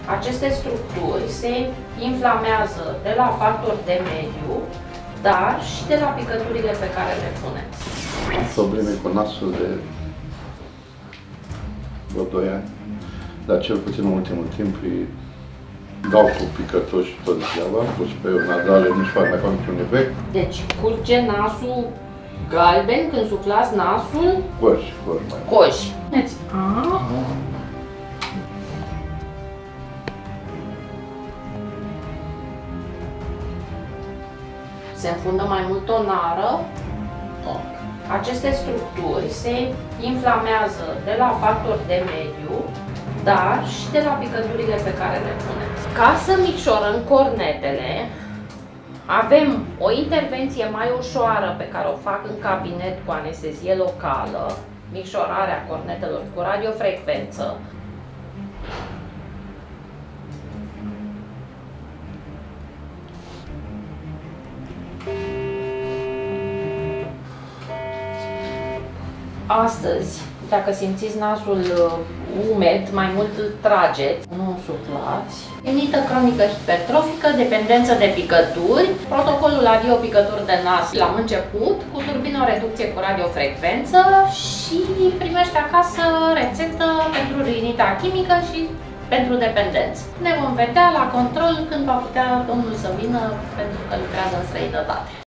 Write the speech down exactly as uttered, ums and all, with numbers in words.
Aceste structuri se inflamează de la factori de mediu, dar și de la picăturile pe care le puneți. Am probleme cu nasul de vreo doi ani, dar cel puțin în ultimul timp îi dau cu picături și tot ziua, pus pe o nadale, nu-și fac mai fac niciun efect. Deci curge nasul galben când suflați nasul? Coși, coși mai mult. Coși. Se înfundă mai mult o nară. Aceste structuri se inflamează de la factori de mediu, dar și de la picăturile pe care le puneți. Ca să micșorăm cornetele, avem o intervenție mai ușoară pe care o fac în cabinet cu anestezie locală, micșorarea cornetelor cu radiofrecvență. Astăzi, dacă simțiți nasul umed, mai mult îl trageți, nu suflați. Rinită cronică hipertrofică, dependență de picături, protocolul adio picături de nas la început, cu turbinoreducție cu radiofrecvență și primește acasă rețetă pentru rinita chimică și pentru dependență. Ne vom vedea la control când va putea domnul să vină, pentru că lucrează în străinătate.